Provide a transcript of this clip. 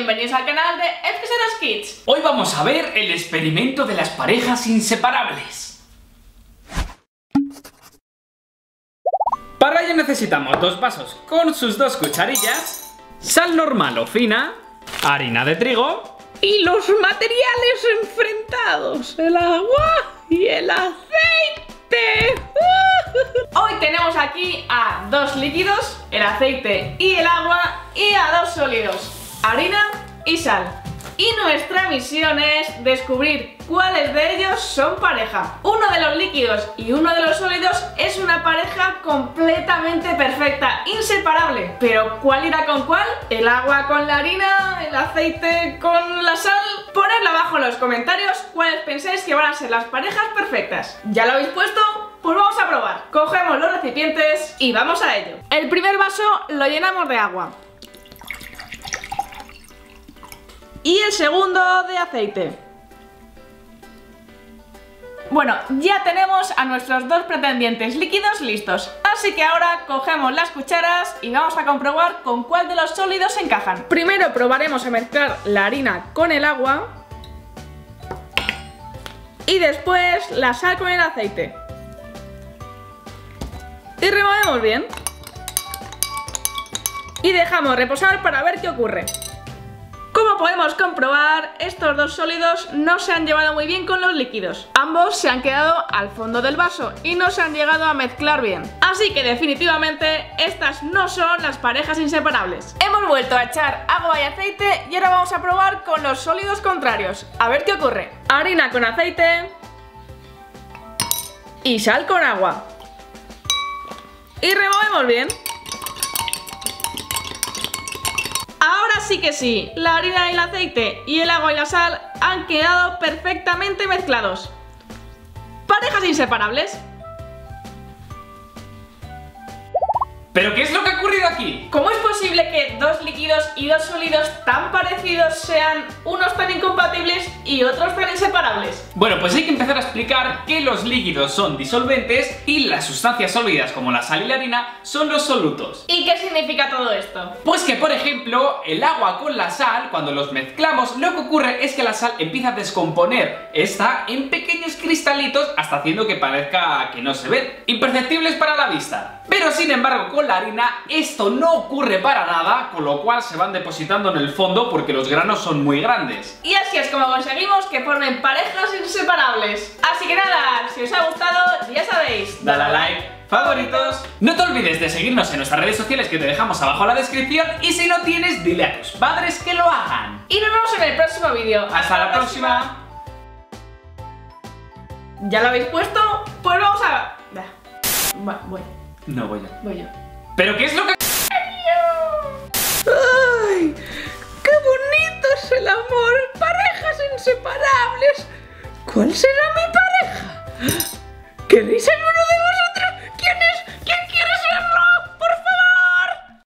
bienvenidos al canal de FXeros Kids. Hoy vamos a ver el experimento de las parejas inseparables. Para ello necesitamos 2 vasos con sus 2 cucharillas, sal normal o fina, harina de trigo y los materiales enfrentados, el agua y el aceite. Hoy tenemos aquí a 2 líquidos, el aceite y el agua, y a 2 sólidos, harina y sal. Y nuestra misión es descubrir cuáles de ellos son pareja. Uno de los líquidos y uno de los sólidos es una pareja completamente perfecta, inseparable. Pero ¿cuál irá con cuál? ¿El agua con la harina? ¿El aceite con la sal? Ponedlo abajo en los comentarios cuáles pensáis que van a ser las parejas perfectas. ¿Ya lo habéis puesto? Pues vamos a probar. Cogemos los recipientes y vamos a ello. El primer vaso lo llenamos de agua. Y el segundo de aceite. Bueno, ya tenemos a nuestros 2 pretendientes líquidos listos. Así que ahora cogemos las cucharas y vamos a comprobar con cuál de los sólidos encajan. Primero probaremos a mezclar la harina con el agua. Y después la sal con el aceite. Y removemos bien. Y dejamos reposar para ver qué ocurre. Como podemos comprobar, estos 2 sólidos no se han llevado muy bien con los líquidos. Ambos se han quedado al fondo del vaso y no se han llegado a mezclar bien. Así que definitivamente estas no son las parejas inseparables. Hemos vuelto a echar agua y aceite y ahora vamos a probar con los sólidos contrarios. A ver qué ocurre. Harina con aceite y sal con agua. Y removemos bien. Ahora sí que sí, la harina y el aceite y el agua y la sal han quedado perfectamente mezclados. Parejas inseparables. ¿Pero qué es lo que ha ocurrido aquí? ¿Cómo es posible que 2 líquidos y 2 sólidos tan parecidos sean unos tan incompatibles y otros tan inseparables? Bueno, pues hay que empezar a explicar que los líquidos son disolventes y las sustancias sólidas como la sal y la harina son los solutos. ¿Y qué significa todo esto? Pues que, por ejemplo, el agua con la sal, cuando los mezclamos, lo que ocurre es que la sal empieza a descomponer esta en pequeños cristalitos hasta haciendo que parezca que no se ven, imperceptibles para la vista. Pero sin embargo con la harina esto no ocurre para nada, con lo cual se van depositando en el fondo porque los granos son muy grandes. Y así es como conseguimos que formen parejas inseparables. Así que nada, si os ha gustado, ya sabéis, dale a like, favoritos. No te olvides de seguirnos en nuestras redes sociales que te dejamos abajo en la descripción, y si no tienes, dile a tus padres que lo hagan. Y nos vemos en el próximo vídeo. Hasta la próxima. ¿Ya lo habéis puesto? Pues vamos a... Voy. No voy yo. Voy yo. ¿Pero qué es lo que...? ¡Ay! ¡Qué bonito es el amor! ¡Parejas inseparables! ¿Cuál será mi pareja?